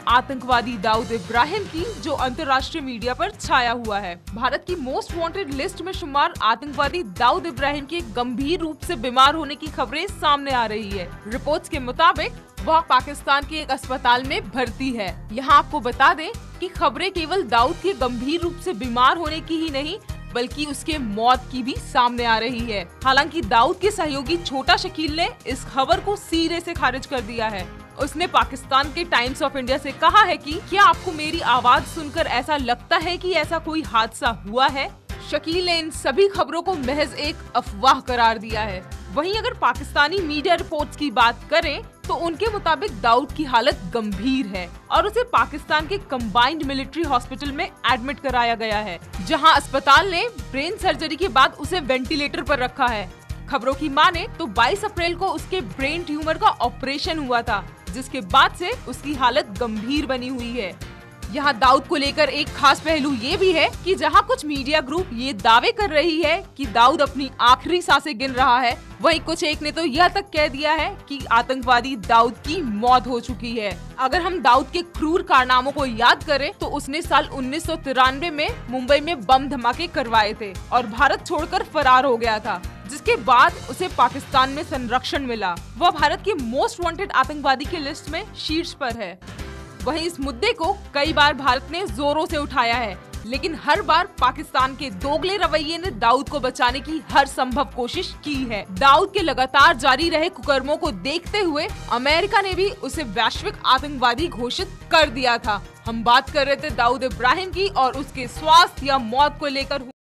आतंकवादी दाऊद इब्राहिम की, जो अंतर्राष्ट्रीय मीडिया पर छाया हुआ है। भारत की मोस्ट वांटेड लिस्ट में शुमार आतंकवादी दाऊद इब्राहिम के गंभीर रूप से बीमार होने की खबरें सामने आ रही है। रिपोर्ट्स के मुताबिक वह पाकिस्तान के एक अस्पताल में भर्ती है। यहाँ आपको बता दें कि खबरें केवल दाऊद के गंभीर रूप से बीमार होने की ही नहीं, बल्कि उसके मौत की भी सामने आ रही है। हालांकि दाऊद के सहयोगी छोटा शकील ने इस खबर को सिरे से खारिज कर दिया है। उसने पाकिस्तान के टाइम्स ऑफ इंडिया से कहा है कि क्या आपको मेरी आवाज सुनकर ऐसा लगता है कि ऐसा कोई हादसा हुआ है? शकील ने इन सभी खबरों को महज एक अफवाह करार दिया है। वहीं अगर पाकिस्तानी मीडिया रिपोर्ट्स की बात करें तो उनके मुताबिक दाऊद की हालत गंभीर है और उसे पाकिस्तान के कंबाइंड मिलिट्री हॉस्पिटल में एडमिट कराया गया है, जहां अस्पताल ने ब्रेन सर्जरी के बाद उसे वेंटिलेटर पर रखा है। खबरों की माने तो 22 अप्रैल को उसके ब्रेन ट्यूमर का ऑपरेशन हुआ था, जिसके बाद से उसकी हालत गंभीर बनी हुई है। यहाँ दाऊद को लेकर एक खास पहलू ये भी है कि जहाँ कुछ मीडिया ग्रुप ये दावे कर रही है कि दाऊद अपनी आखिरी सांसें गिन रहा है, वहीं कुछ एक ने तो यह तक कह दिया है कि आतंकवादी दाऊद की मौत हो चुकी है। अगर हम दाऊद के क्रूर कारनामों को याद करें तो उसने साल 1993 में मुंबई में बम धमाके करवाए थे और भारत छोड़कर फरार हो गया था, जिसके बाद उसे पाकिस्तान में संरक्षण मिला। वह भारत के मोस्ट वांटेड आतंकवादी की लिस्ट में शीर्ष पर है। वहीं इस मुद्दे को कई बार भारत ने जोरों से उठाया है, लेकिन हर बार पाकिस्तान के दोगले रवैये ने दाऊद को बचाने की हर संभव कोशिश की है। दाऊद के लगातार जारी रहे कुकर्मों को देखते हुए अमेरिका ने भी उसे वैश्विक आतंकवादी घोषित कर दिया था। हम बात कर रहे थे दाऊद इब्राहिम की और उसके स्वास्थ्य या मौत को लेकर।